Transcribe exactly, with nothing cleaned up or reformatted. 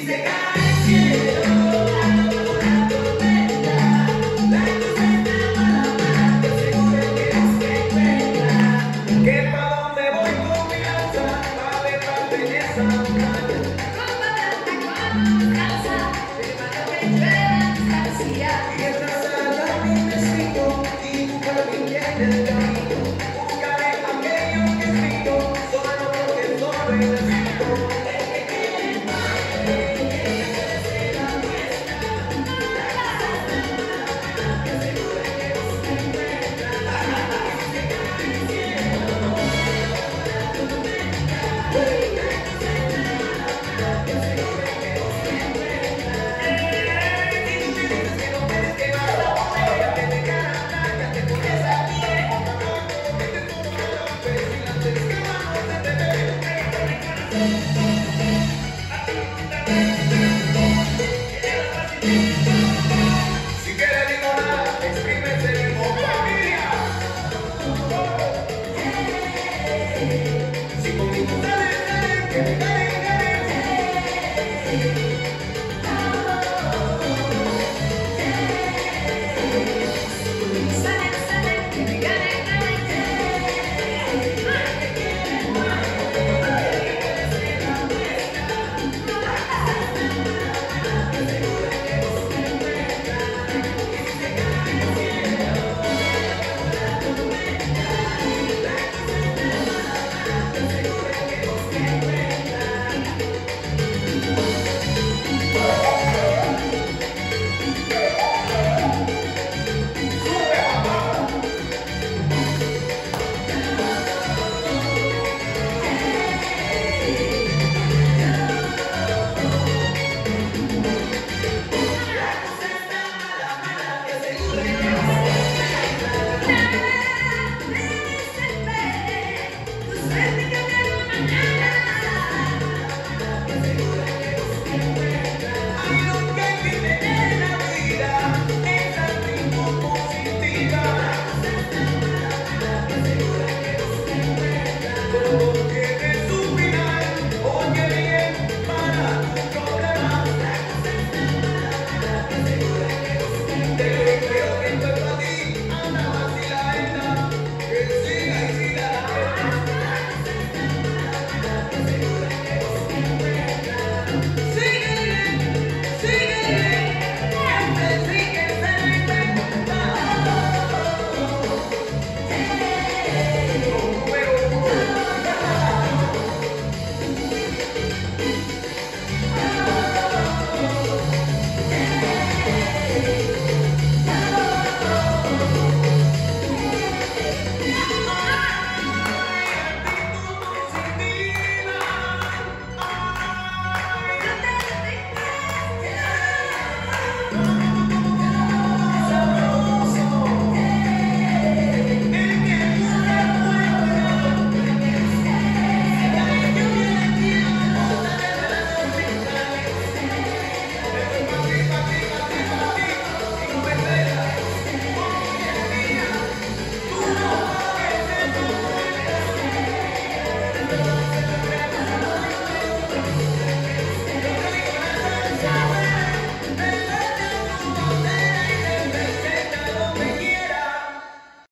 se cae el cielo, algo por la tormenta, la tormenta mala, mala, que seguro que se encuentra. Que pa' donde voy con mi lanza, pa' ver pa' belleza montaña. Con barata, con calza, firma lo que llueva distancia. Y estás allá mi vecino, y busca mi bien el camino. Buscaré aquello que es mío, solo porque solo he nacido. El que quiere más, el que quiere ser la nuestra. La casa que seguro que se encuentra. Y se cae el cielo, la tormenta, la tormenta mala, que seguro que se encuentra. Y tú me dices que no ves que va la botella, que te canta, que te pones a pie. Que te pongo la pues y la pescada no se te ve. Si quieres limonada, escríbete limón familia.